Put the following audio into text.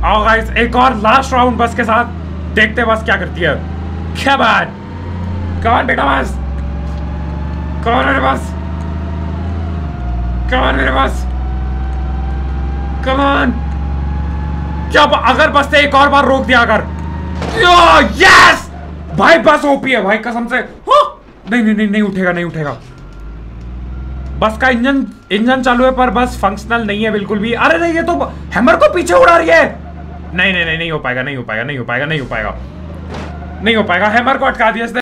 आओ गाइस, एक और लास्ट राउंड बस के साथ, देखते बस क्या करती है। क्या बात, कौन बेटा बस, कौन मेरे बस, कौन मेरे बस, कौन, क्या अगर बस से एक और बार रोक दिया अगर, यस भाई बस ओपी है भाई कसम से। नहीं नहीं नहीं नहीं उठेगा, नहीं उठेगा। बस का इंजन चालू है पर बस फंक्शनल नहीं है बिल्कुल भी। अरे नहीं, ये तो हैमर को पीछे उड़ा रही है। नहीं नहीं नहीं नहीं हो पाएगा, नहीं हो पाएगा, नहीं हो पाएगा, नहीं हो पाएगा, नहीं हो पाएगा, नहीं हो पाएगा। हैमर को अटका दिया इसने।